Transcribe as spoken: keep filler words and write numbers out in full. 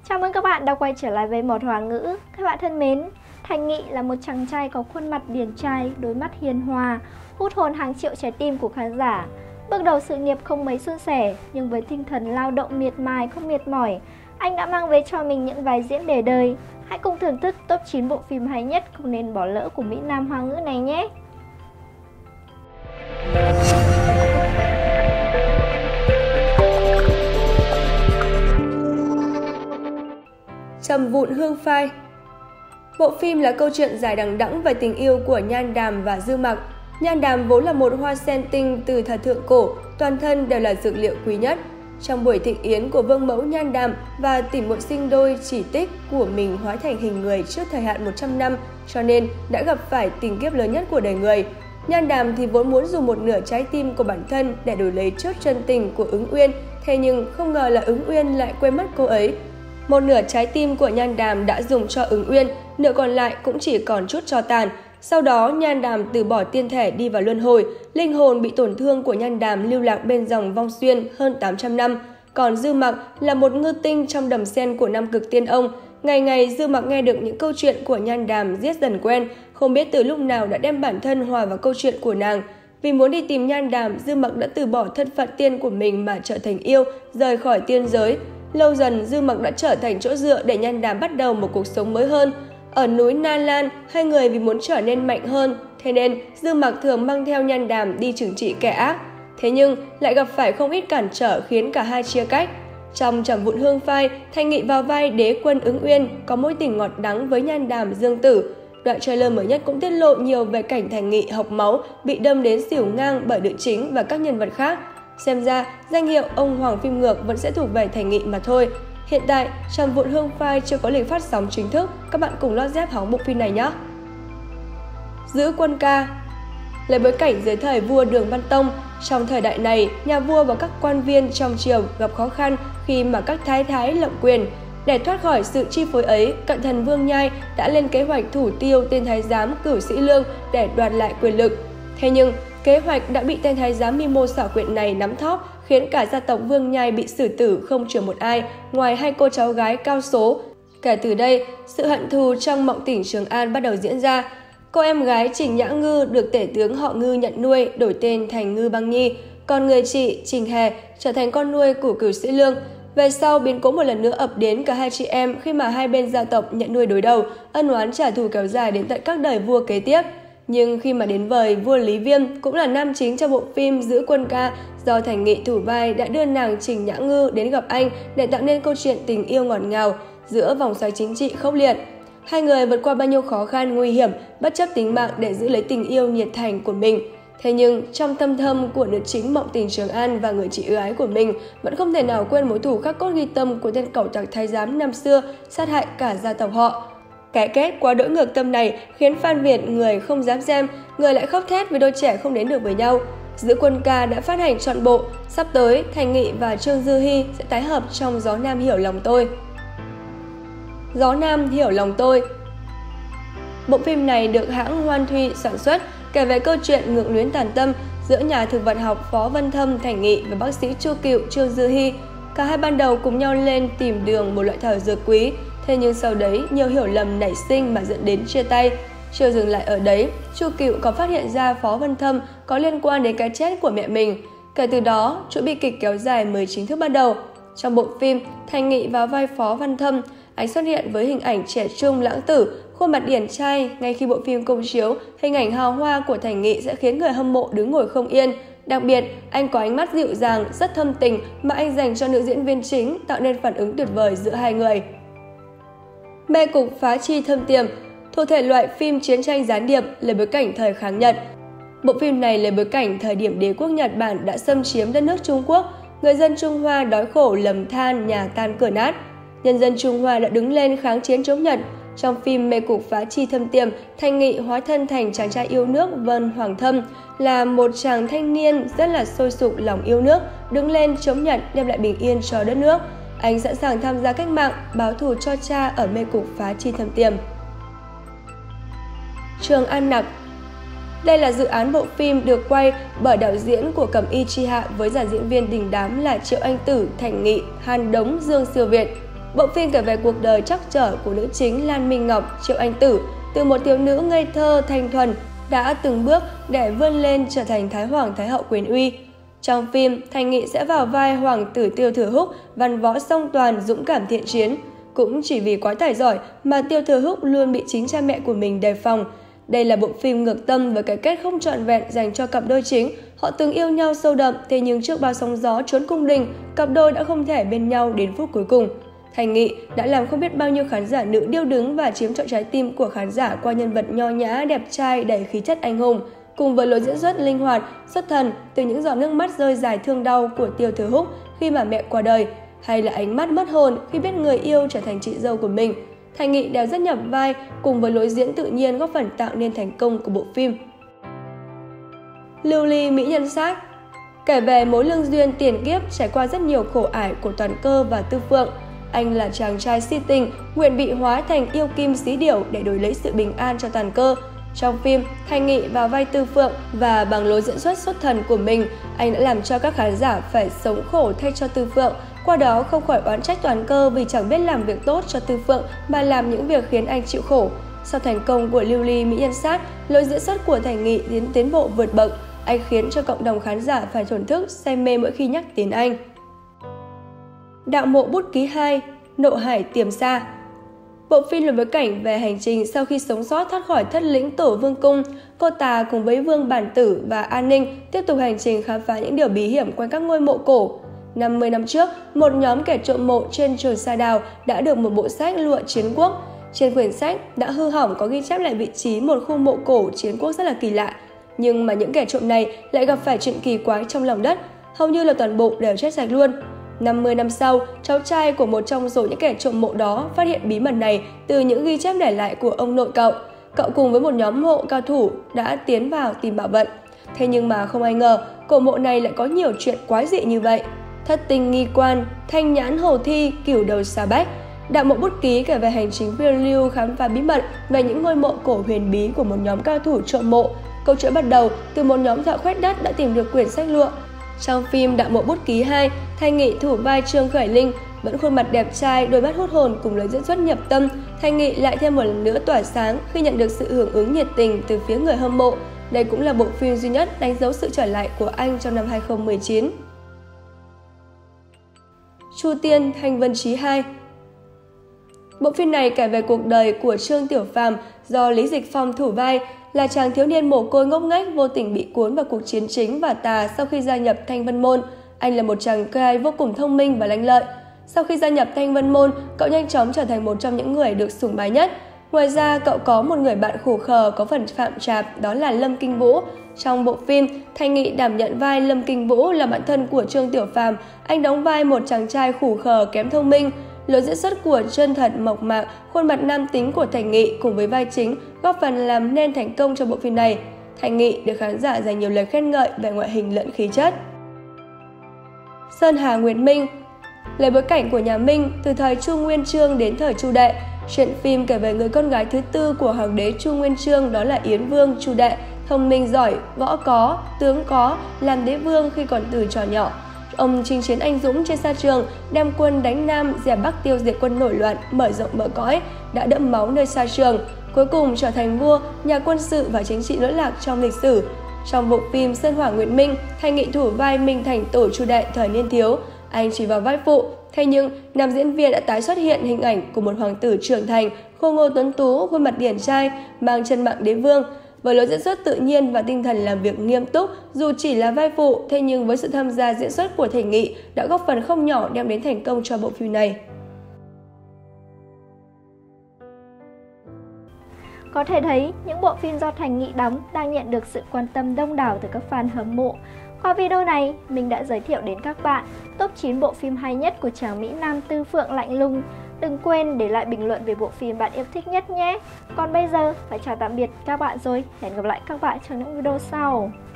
Chào mừng các bạn đã quay trở lại với Một Hoa Ngữ. Các bạn thân mến, Thành Nghị là một chàng trai có khuôn mặt điển trai, đôi mắt hiền hòa, hút hồn hàng triệu trái tim của khán giả. Bước đầu sự nghiệp không mấy suôn sẻ, nhưng với tinh thần lao động miệt mài không mệt mỏi, anh đã mang về cho mình những vai diễn để đời. Hãy cùng thưởng thức top chín bộ phim hay nhất không nên bỏ lỡ của Mỹ Nam Hoa ngữ này nhé! Trầm vụn hương phai. Bộ phim là câu chuyện dài đằng đẵng về tình yêu của Nhan Đàm và Dư Mặc. Nhan Đàm vốn là một hoa sen tinh từ thời thượng cổ, toàn thân đều là dược liệu quý nhất. Trong buổi thịnh yến của vương mẫu Nhan Đàm và tỉ muội sinh đôi chỉ tích của mình hóa thành hình người trước thời hạn một trăm năm, cho nên đã gặp phải tình kiếp lớn nhất của đời người. Nhan Đàm thì vốn muốn dùng một nửa trái tim của bản thân để đổi lấy chút chân tình của Ứng Uyên, thế nhưng không ngờ là Ứng Uyên lại quên mất cô ấy. Một nửa trái tim của Nhan Đàm đã dùng cho Ứng Uyên, nửa còn lại cũng chỉ còn chút tro tàn. Sau đó, Nhan Đàm từ bỏ tiên thể đi vào luân hồi, linh hồn bị tổn thương của Nhan Đàm lưu lạc bên dòng vong xuyên hơn tám trăm năm. Còn Dư Mặc là một ngư tinh trong đầm sen của Nam Cực Tiên Ông. Ngày ngày Dư Mặc nghe được những câu chuyện của Nhan Đàm giết dần quen, không biết từ lúc nào đã đem bản thân hòa vào câu chuyện của nàng. Vì muốn đi tìm Nhan Đàm, Dư Mặc đã từ bỏ thân phận tiên của mình mà trở thành yêu, rời khỏi tiên giới. Lâu dần, Dư Mặc đã trở thành chỗ dựa để Nhan Đàm bắt đầu một cuộc sống mới hơn. Ở núi Na Lan, hai người vì muốn trở nên mạnh hơn, thế nên Dư Mặc thường mang theo Nhan Đàm đi trừng trị kẻ ác. Thế nhưng lại gặp phải không ít cản trở khiến cả hai chia cách. Trong Trầm vụn hương phai, Thành Nghị vào vai đế quân Ứng Uyên, có mối tình ngọt đắng với Nhan Đàm Dương Tử. Đoạn trailer mới nhất cũng tiết lộ nhiều về cảnh Thành Nghị học máu, bị đâm đến xỉu ngang bởi nữ chính và các nhân vật khác. Xem ra, danh hiệu ông Hoàng phim ngược vẫn sẽ thuộc về Thành Nghị mà thôi. Hiện tại, Trầm vụn hương phai chưa có lịch phát sóng chính thức, các bạn cùng lót dép hóng bộ phim này nhé! Giữ quân ca. Lấy bối cảnh dưới thời vua Đường Văn Tông, trong thời đại này, nhà vua và các quan viên trong triều gặp khó khăn khi mà các thái thái lộng quyền. Để thoát khỏi sự chi phối ấy, cận thần Vương Nhai đã lên kế hoạch thủ tiêu tên thái giám Cửu Sĩ Lương để đoạt lại quyền lực. Thế nhưng, kế hoạch đã bị tên thái giám mưu mô xảo quyệt này nắm thóp, khiến cả gia tộc Vương Nhai bị xử tử không chừa một ai, ngoài hai cô cháu gái cao số. Kể từ đây, sự hận thù trong Mộng Tỉnh Trường An bắt đầu diễn ra. Cô em gái Trình Nhã Ngư được tể tướng họ Ngư nhận nuôi, đổi tên thành Ngư Băng Nhi, còn người chị Trình Hề trở thành con nuôi của Cửu Sĩ Lương. Về sau, biến cố một lần nữa ập đến cả hai chị em khi mà hai bên gia tộc nhận nuôi đối đầu, ân oán trả thù kéo dài đến tận các đời vua kế tiếp. Nhưng khi mà đến vời, vua Lý Viêm cũng là nam chính trong bộ phim Giữ quân ca do Thành Nghị thủ vai đã đưa nàng Trình Nhã Ngư đến gặp anh để tạo nên câu chuyện tình yêu ngọt ngào giữa vòng xoáy chính trị khốc liệt. Hai người vượt qua bao nhiêu khó khăn nguy hiểm, bất chấp tính mạng để giữ lấy tình yêu nhiệt thành của mình. Thế nhưng trong thâm thâm của nữ chính Mộng Tỉnh Trường An và người chị ưu ái của mình vẫn không thể nào quên mối thù khắc cốt ghi tâm của tên cẩu tặc thái giám năm xưa sát hại cả gia tộc họ. Cái kết quá đỗi ngược tâm này khiến fan Việt người không dám xem, người lại khóc thét vì đôi trẻ không đến được với nhau. Giữ quân ca đã phát hành trọn bộ, sắp tới Thành Nghị và Trương Dư Hi sẽ tái hợp trong Gió Nam Hiểu Lòng Tôi. Gió Nam Hiểu Lòng Tôi. Bộ phim này được hãng Hoan Thụy sản xuất, kể về câu chuyện ngượng luyến tàn tâm giữa nhà thực vật học Phó Vân Thâm Thành Nghị và bác sĩ Chu Cựu Trương Dư Hi. Cả hai ban đầu cùng nhau lên tìm đường một loại thảo dược quý, thế nhưng sau đấy nhiều hiểu lầm nảy sinh mà dẫn đến chia tay. Chưa dừng lại ở đấy, Chu Cựu còn phát hiện ra Phó Vân Thâm có liên quan đến cái chết của mẹ mình. Kể từ đó, chuỗi bi kịch kéo dài mới chính thức bắt đầu. Trong bộ phim, Thành Nghị vào vai Phó Văn Thâm, anh xuất hiện với hình ảnh trẻ trung lãng tử, khuôn mặt điển trai. Ngay khi bộ phim công chiếu, hình ảnh hào hoa của Thành Nghị sẽ khiến người hâm mộ đứng ngồi không yên. Đặc biệt, anh có ánh mắt dịu dàng, rất thâm tình mà anh dành cho nữ diễn viên chính, tạo nên phản ứng tuyệt vời giữa hai người. Mê cục phá chi thâm tiềm thuộc thể loại phim chiến tranh gián điệp, lấy bối cảnh thời kháng Nhật. Bộ phim này lấy bối cảnh thời điểm đế quốc Nhật Bản đã xâm chiếm đất nước Trung Quốc, người dân Trung Hoa đói khổ lầm than, nhà tan cửa nát. Nhân dân Trung Hoa đã đứng lên kháng chiến chống Nhật. Trong phim Mê cục phá chi thâm tiềm, Thành Nghị hóa thân thành chàng trai yêu nước Vân Hoàng Thâm, là một chàng thanh niên rất là sôi sục lòng yêu nước, đứng lên chống Nhật đem lại bình yên cho đất nước. Anh sẵn sàng tham gia cách mạng, báo thù cho cha ở Mê cục phá chi thâm tiềm. Trường An Nặc. Đây là dự án bộ phim được quay bởi đạo diễn của Cẩm Y Chi Hạ với dàn diễn viên đình đám là Triệu Anh Tử, Thành Nghị, Hàn Đống, Dương Siêu Việt. Bộ phim kể về cuộc đời trắc trở của nữ chính Lan Minh Ngọc, Triệu Anh Tử, từ một thiếu nữ ngây thơ, thanh thuần, đã từng bước để vươn lên trở thành Thái Hoàng Thái Hậu quyền uy. Trong phim, Thành Nghị sẽ vào vai hoàng tử Tiêu Thừa Húc, văn võ song toàn, dũng cảm thiện chiến. Cũng chỉ vì quá tài giỏi mà Tiêu Thừa Húc luôn bị chính cha mẹ của mình đề phòng. Đây là bộ phim ngược tâm với cái kết không trọn vẹn dành cho cặp đôi chính. Họ từng yêu nhau sâu đậm, thế nhưng trước bao sóng gió trốn cung đình, cặp đôi đã không thể bên nhau đến phút cuối cùng. Thành Nghị đã làm không biết bao nhiêu khán giả nữ điêu đứng và chiếm trọn trái tim của khán giả qua nhân vật nho nhã, đẹp trai, đầy khí chất anh hùng. Cùng với lối diễn xuất linh hoạt, xuất thần từ những giọt nước mắt rơi dài thương đau của Tiêu Thừa Húc khi mà mẹ qua đời, hay là ánh mắt mất hồn khi biết người yêu trở thành chị dâu của mình, Thành Nghị đều rất nhập vai, cùng với lối diễn tự nhiên góp phần tạo nên thành công của bộ phim. Lưu ly mỹ nhân xác kể về mối lương duyên tiền kiếp trải qua rất nhiều khổ ải của Toàn Cơ và Tư Phượng. Anh là chàng trai si tình, nguyện bị hóa thành yêu kim xí điểu để đổi lấy sự bình an cho Toàn Cơ. Trong phim, Thành Nghị vào vai Tư Phượng và bằng lối diễn xuất xuất thần của mình, anh đã làm cho các khán giả phải sống khổ thay cho Tư Phượng, qua đó không khỏi oán trách Toàn Cơ vì chẳng biết làm việc tốt cho Tư Phượng mà làm những việc khiến anh chịu khổ. Sau thành công của Lưu ly mỹ nhân xác, lối diễn xuất của Thành Nghị tiến tiến bộ vượt bậc, anh khiến cho cộng đồng khán giả phải thổn thức, say mê mỗi khi nhắc đến anh. Đạo mộ bút ký hai, Nộ hải tiềm xa. Bộ phim là bối cảnh về hành trình sau khi sống sót thoát khỏi thất lĩnh Tổ Vương Cung, cô Tà cùng với Vương Bản Tử và An Ninh tiếp tục hành trình khám phá những điều bí hiểm quanh các ngôi mộ cổ. năm mươi năm trước, một nhóm kẻ trộm mộ trên Trường Sa Đào đã được một bộ sách lụa chiến quốc. Trên quyển sách đã hư hỏng có ghi chép lại vị trí một khu mộ cổ chiến quốc rất là kỳ lạ. Nhưng mà những kẻ trộm này lại gặp phải chuyện kỳ quái trong lòng đất, hầu như là toàn bộ đều chết sạch luôn. năm mươi năm sau, cháu trai của một trong số những kẻ trộm mộ đó phát hiện bí mật này từ những ghi chép để lại của ông nội cậu. Cậu cùng với một nhóm hộ cao thủ đã tiến vào tìm bảo vật. Thế nhưng mà không ai ngờ, cổ mộ này lại có nhiều chuyện quái dị như vậy. Thất tinh nghi quan, thanh nhãn hầu thi, cửu đầu xà bách. Đạo mộ bút ký kể về hành trình phiêu lưu khám phá bí mật về những ngôi mộ cổ huyền bí của một nhóm cao thủ trộm mộ. Câu chuyện bắt đầu từ một nhóm thợ khoét đất đã tìm được quyển sách lụa. Trong phim Đạo mộ bút ký hai, Thành Nghị thủ vai Trương Khởi Linh, vẫn khuôn mặt đẹp trai, đôi mắt hút hồn cùng lối diễn xuất nhập tâm, Thành Nghị lại thêm một lần nữa tỏa sáng khi nhận được sự hưởng ứng nhiệt tình từ phía người hâm mộ. Đây cũng là bộ phim duy nhất đánh dấu sự trở lại của anh trong năm hai không một chín. Chu Tiên Thanh Vân Chí hai. Bộ phim này kể về cuộc đời của Trương Tiểu Phàm do Lý Dịch Phong thủ vai, là chàng thiếu niên mồ côi ngốc nghếch vô tình bị cuốn vào cuộc chiến chính và tà sau khi gia nhập Thanh Vân Môn. Anh là một chàng trai vô cùng thông minh và lanh lợi. Sau khi gia nhập Thanh Vân Môn, cậu nhanh chóng trở thành một trong những người được sủng bái nhất. Ngoài ra, cậu có một người bạn khủ khờ có phần phạm trạp, đó là Lâm Kinh Vũ. Trong bộ phim, Thành Nghị đảm nhận vai Lâm Kinh Vũ là bạn thân của Trương Tiểu Phàm. Anh đóng vai một chàng trai khủ khờ kém thông minh. Lối diễn xuất của chân thật mộc mạc, khuôn mặt nam tính của Thành Nghị cùng với vai chính góp phần làm nên thành công cho bộ phim này. Thành Nghị được khán giả dành nhiều lời khen ngợi về ngoại hình lẫn khí chất. Sơn Hà Nguyệt Minh. Lấy bối cảnh của nhà Minh từ thời Chu Nguyên Chương đến thời Chu Đệ, chuyện phim kể về người con gái thứ tư của hoàng đế Chu Nguyên Chương, đó là Yến Vương Chu Đệ, thông minh giỏi, võ có, tướng có, làm đế vương khi còn từ trò nhỏ. Ông chinh chiến anh dũng trên sa trường, đem quân đánh Nam, dẹp Bắc tiêu diệt quân nổi loạn, mở rộng bờ cõi, đã đẫm máu nơi sa trường, cuối cùng trở thành vua, nhà quân sự và chính trị lỗi lạc trong lịch sử. Trong bộ phim Sơn Hỏa Nguyệt Minh, Thành Nghị thủ vai Minh Thành Tổ Chu Đệ thời niên thiếu. Anh chỉ vào vai phụ, thế nhưng nam diễn viên đã tái xuất hiện hình ảnh của một hoàng tử trưởng thành, khôi ngô tuấn tú, khuôn mặt điển trai, mang chân mạng đế vương. Với lối diễn xuất tự nhiên và tinh thần làm việc nghiêm túc, dù chỉ là vai phụ, thế nhưng với sự tham gia diễn xuất của Thành Nghị đã góp phần không nhỏ đem đến thành công cho bộ phim này. Có thể thấy, những bộ phim do Thành Nghị đóng đang nhận được sự quan tâm đông đảo từ các fan hâm mộ. Qua video này, mình đã giới thiệu đến các bạn top chín bộ phim hay nhất của chàng Mỹ Nam Tư Phượng lạnh lùng. Đừng quên để lại bình luận về bộ phim bạn yêu thích nhất nhé. Còn bây giờ, phải chào tạm biệt các bạn rồi. Hẹn gặp lại các bạn trong những video sau.